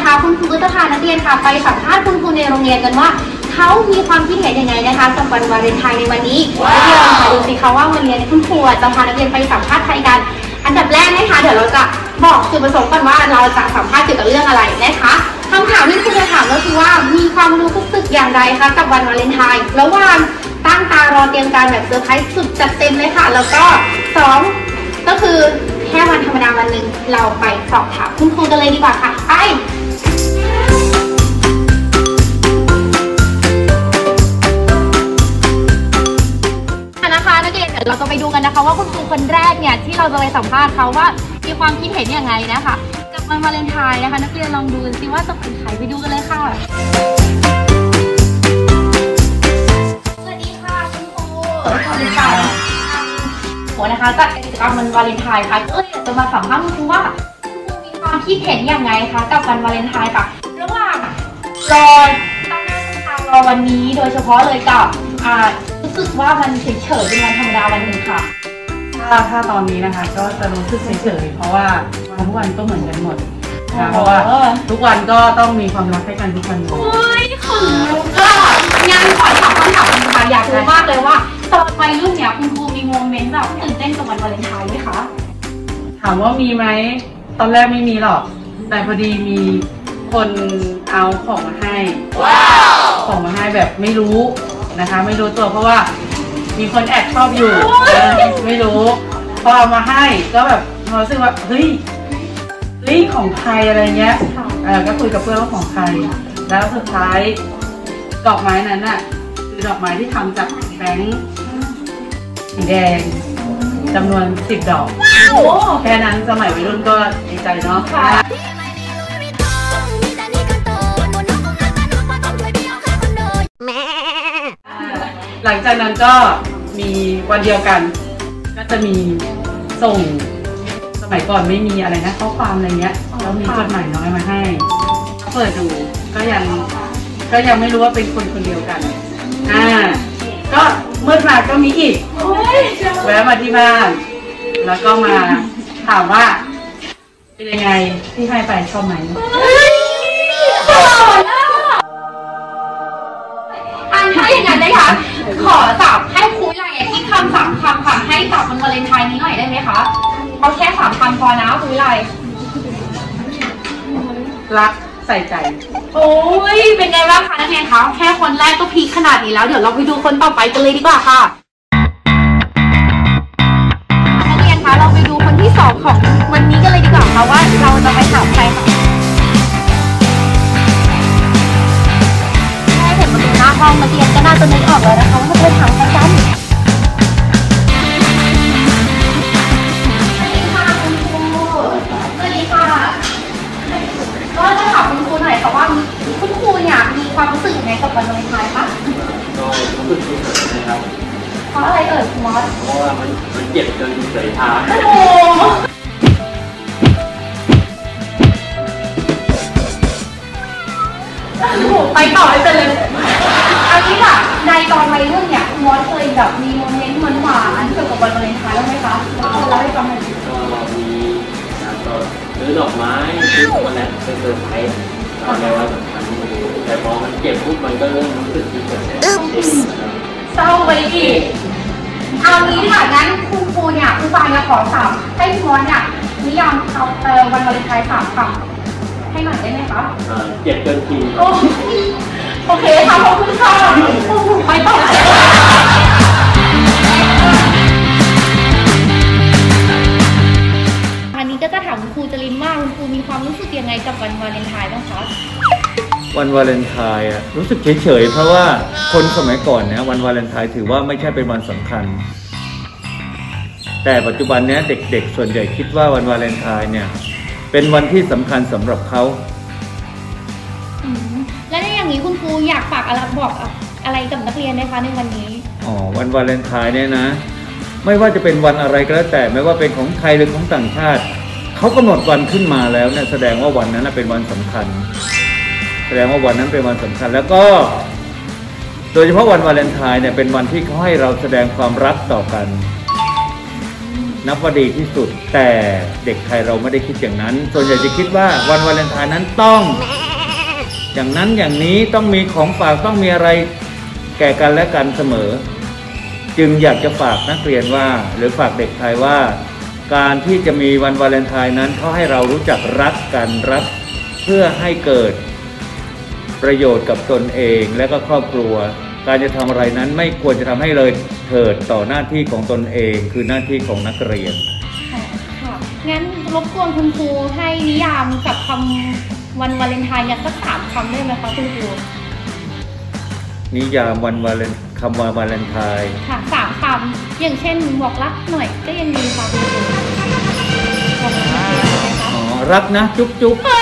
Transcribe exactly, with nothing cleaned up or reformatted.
นะคะคุณครูก็จะพานักเรียนค่ะไปสัมภาษณ์คุณครูในโรงเรียนกันว่าเขามีความคิดเห็นยังไงนะคะกับวันวาเลนไทน์ในวันนี้นักเรียนลองมาดูสิคะว่าวันนี้คุณครูจะพานักเรียนไปสัมภาษณ์ใครกันอันดับแรกนะคะเดี๋ยวเราจะบอกจุดประสงค์ก่อนว่าเราจะสัมภาษณ์เกี่ยวกับเรื่องอะไรนะคะคำถามที่คุณจะถามก็คือว่ามีความรู้สึกอย่างไรคะกับวันวาเลนไทน์ระหว่างตั้งตารอเตรียมการแบบเซอร์ไพรส์สุดจัดเต็มเลยค่ะแล้วก็สองก็คือแค่วันธรรมดาวันหนึ่งเราไปสอบถามคุณครูกันเลยดีกว่าค่ะไปนะคะนักเรียนเดี๋ยวเราจะไปดูกันนะคะว่าคุณครูคนแรกเนี่ยที่เราจะไปสัมภาษณ์เขาว่ามีความคิดเห็นยังไงนะคะกับวันวาเลนไทน์นะคะนักเรียนลองดูสิว่าจะเป็นใครไปดูกันเลยค่ะสวัสดีค่ะคุณครูสวัสดีค่ะหัวนะคะจัดกิจกรรมวันวาเลนไทน์ค่ะก็เลยอยากจะมาสัมภาษณ์คุณครูว่าคุณครูมีความคิดเห็นยังไงคะกับวันวาเลนไทน์ค่ะระหว่างรอตั้งหน้าตั้งตารอวันนี้โดยเฉพาะเลยกับอ่ารู้สึกว่ามันเฉยๆเป็นวันธรรมดาวันหนึ่งค่ะถ้าถ้าตอนนี้นะคะก็จะรู้สึกเฉยๆเพราะว่าวันทุกวันก็เหมือนกันหมดนะเพราะว่าทุกวันก็ต้องมีความรักให้กันทุกวันเลยโอ้ยขนลุกอ่ะงานขอถามคำถามคุณค่ะอยากรู้มากเลยว่าตอนวัยรุ่นเนี่ยคุณครูมีโมเมนต์แบบตื่นเต้นกับวันวาเลนไทน์ไหมคะถามว่ามีไหมตอนแรกไม่มีหรอกแต่พอดีมีคนเอาของมาให้ของมาให้แบบไม่รู้นะคะไม่รู้ตัวเพราะว่ามีคนแอบชอบอยู่ไม่รู้พอเอามาให้ก็แบบรู้สึกว่าเฮ้ยเฮ้ยของใครอะไรเงี้ยเออก็คุยกับเพื่อนว่าของใครแล้วสุดท้ายดอกไม้นั้นน่ะคือดอกไม้ที่ทำจากแบงค์สีแดงจำนวนสิบดอกแค่นั้นสมัยวัยรุ่นก็ดีใจเนาะหลังจากนั้นก็มีวันเดียวกันก็จะมีส่งสมัยก่อนไม่มีอะไรนะข้อความอะไรเงี้ยแล้วมีจดหมายน้อยมาให้เปิดดูก็ยังก็ยังไม่รู้ว่าเป็นคนคนเดียวกันอ่าก็เมื่อมาก็มีอีกแวะมาที่บ้านแล้วก็มาถามว่าเป็นยังไงที่ให้ไปชอบไหมถ้าอย่างนั้นนะคะขอจับให้ครูใหญ่ที่คำสามคำค่ะให้จับวันวาเลนไทน์นี้หน่อยได้ไหมคะเอาแค่สามคำพอนะครูใหญ่รักใส่ใจโอ้ยเป็นไงบ้างคะนักเรียนคะแค่คนแรกก็พีคขนาดนี้แล้วเดี๋ยวเราไปดูคนต่อไปกันเลยดีกว่าค่ะนักเรียนคะเราไปดูคนที่สองของวันนี้กันเลยดีกว่าค่ะว่าเราจะไปถามใครค่ะหน้าห้องนักเรียนก็น่าจะนึกออกแล้วนะคะว่าจะถามใครกันสวัสดีค่ะคุณครูสวัสดีค่ะก็จะถามคุณครูหน่อยค่ะว่าคุณครูเนี่ยมีความรู้สึกยังไงกับวันวาเลนไทน์คะก็รู้สึกเฉยๆนะครับเพราะอะไรเอ่ยคุณมอสเพราะว่ามันมันเจ็บจนเฉยทางโอ้โหไปต่อให้เป็นเลยอันนี้ค่ะในตอนวัยรุ่นเนี่ยคุณมอสเคยแบบมีโมเมนต์หวานๆเกี่ยวกับวันวาเลนไทน์บ้างไหมคะเล่าให้ฟังหน่อยก็มีนะก็ซื้อดอกไม้ซื้อช็อกโกแลตเป็นเซอร์ไพรส์ตอนในวันสำคัญแต่พอมันเจ็บปุ๊บมันก็เริ่มรู้สึกเฉยๆเศร้าไปอีกเอางี้ค่ะงั้นคุณครูเนี่ยคุณฟังจะขอสามให้คุณมอสเนี่ยนิยามเอาวันวาเลนไทน์สามคำให้หน่อยได้ไหมคะเจ็บเกินทีโอเคค่ะขอบคุณค่ะไปต่ออันนี้ก็จะถามคุณครูจรินว่าคุณครูมีความรู้สึกยังไงกับวันวาเลนไทน์บ้างคะวันวาเลนไทน์อะรู้สึกเฉยๆเพราะว่าคนสมัยก่อนเนี่ยวันวาเลนไทน์ถือว่าไม่ใช่เป็นวันสำคัญแต่ปัจจุบันเนี้ยเด็กๆส่วนใหญ่คิดว่าวันวาเลนไทน์เนี่ยเป็นวันที่สำคัญสำหรับเขาและในอย่างนี้คุณครูอยากฝากอะไรบอกอะไรกับนักเรียนไหมคะในวันนี้อ๋อวันวาเลนไทน์เนี่ยนะไม่ว่าจะเป็นวันอะไรก็แล้วแต่ไม่ว่าเป็นของไทยหรือของต่างชาติเขากำหนดวันขึ้นมาแล้วเนี่ยแสดงว่าวันนั้นเป็นวันสำคัญแสดงว่าวันนั้นเป็นวันสำคัญแล้วก็โดยเฉพาะวันวาเลนไทน์เนี่ยเป็นวันที่เขาให้เราแสดงความรักต่อกันนับว่าดีที่สุดแต่เด็กไทยเราไม่ได้คิดอย่างนั้นส่วนใหญ่จะคิดว่าวันวาเลนไทน์นั้นต้องอย่างนั้นอย่างนี้ต้องมีของฝากต้องมีอะไรแก่กันและกันเสมอ จึงอยากจะฝากนักเรียนว่าหรือฝากเด็กไทยว่าการที่จะมีวันวาเลนไทน์นั้นเขาให้เรารู้จักรักกันรักเพื่อให้เกิดประโยชน์กับตนเองและก็ครอบครัวการจะทำอะไรนั้นไม่ควรจะทำให้เลยเถิดต่อหน้าที่ของตนเองคือหน้าที่ของนักเรียนค่ะงั้นรบกวนคุณครูให้นิยามกับคำวันวาเลนไทน์เนี่ยสักสามคำได้ไหมคะคุณครูนิยามวันวาเลนคำว่าวาเลนไทน์ค่ะสามคำอย่างเช่นบอกรักหน่อยก็ยังดีค่ะคุณครูบอกรักเพียงไหมคะอ๋อรักนะจุ๊บจุ๊บ